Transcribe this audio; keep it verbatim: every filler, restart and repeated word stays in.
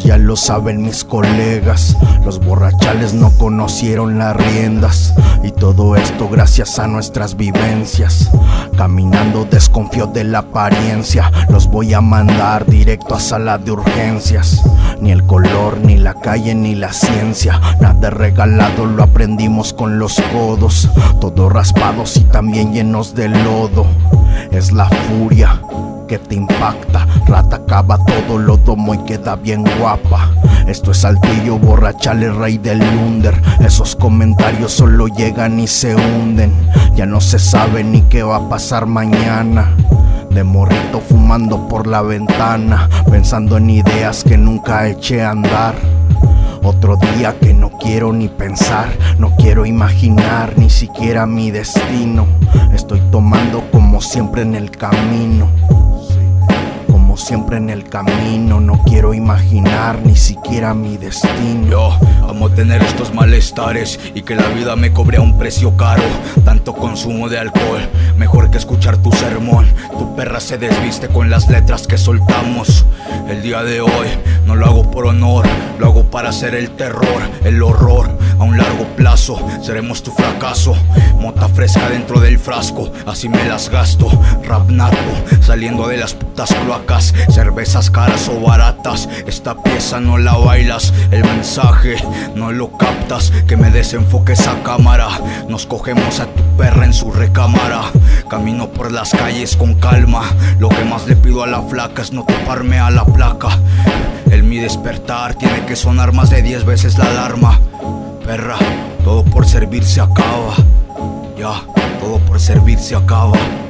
ya lo saben mis colegas. Los borrachales no conocieron las riendas, y todo esto gracias a nuestras vivencias. Caminando desconfío de la apariencia, los voy a mandar directo a sala de urgencias. Ni el color, ni la calle, ni la ciencia, nada regalado, lo aprendimos con los codos. Todos raspados y también llenos de lodo. Es la furia que te impacta, rata acaba todo, lo domo y queda bien guapa. Esto es Saltillo, borrachales, rey del under. Esos comentarios solo llegan y se hunden. Ya no se sabe ni qué va a pasar mañana. De morrito fumando por la ventana, pensando en ideas que nunca eché a andar. Otro día que no quiero ni pensar, no quiero imaginar ni siquiera mi destino. Estoy tomando como siempre en el camino, como siempre en el camino. No quiero imaginar ni siquiera mi destino. Yo amo tener estos malestares y que la vida me cobre a un precio caro. Tanto consumo de alcohol, mejor que escuchar tu sermón. Tu perra se desviste con las letras que soltamos. El día de hoy no lo hago por honor, lo hago para hacer el terror, el horror. A un largo plazo seremos tu fracaso. Mota fresca dentro del frasco, así me las gasto. Rap nato, saliendo de las putas cloacas. Cervezas caras o baratas, esta pieza no la bailas. El mensaje no lo captas, que me desenfoque esa cámara. Nos cogemos a tu perra en su recámara. Camino por las calles con calma. Lo que más le pido a la flaca es no toparme a la placa. En mi despertar tiene que sonar más de diez veces la alarma. Perra, todo por servir se acaba. Ya, todo por servir se acaba.